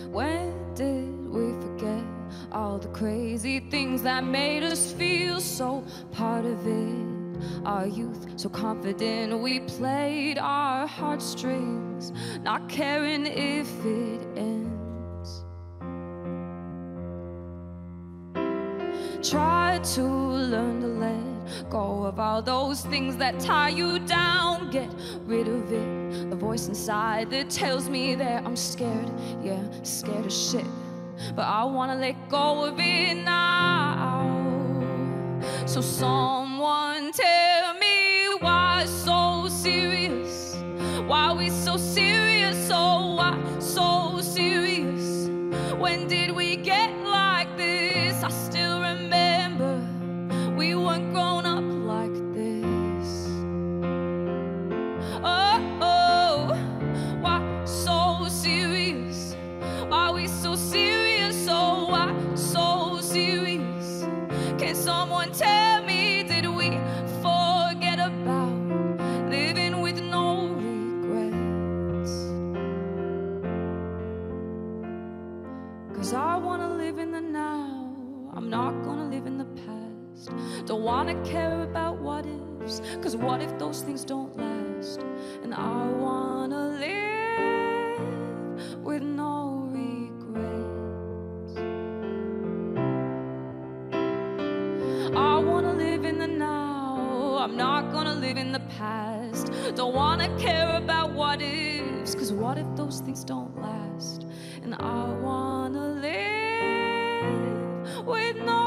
When did we forget all the crazy things that made us feel so part of it? Our youth, so confident, we played our heartstrings, not caring if it ends. Try to learn to let go of all those things that tie you down. Get rid of it, the voice inside that tells me that I'm scared. Yeah, scared of shit, but I wanna let go of it now. So someone tell me why so serious? Why we so serious? Oh, why so serious? When did we get like this? I still remember we weren't grown up like this. Oh, why so serious? Why we so serious? Oh, why so serious? Can someone tell me, did we forget about living with no regrets? 'Cause I wanna live in the now, I'm not gonna live in the past. Don't wanna care about what ifs, 'cause what if those things don't last? And I wanna live with no regrets. I wanna live in the now, I'm not gonna live in the past. Don't wanna care about what ifs, 'cause what if those things don't last? And I wanna live with no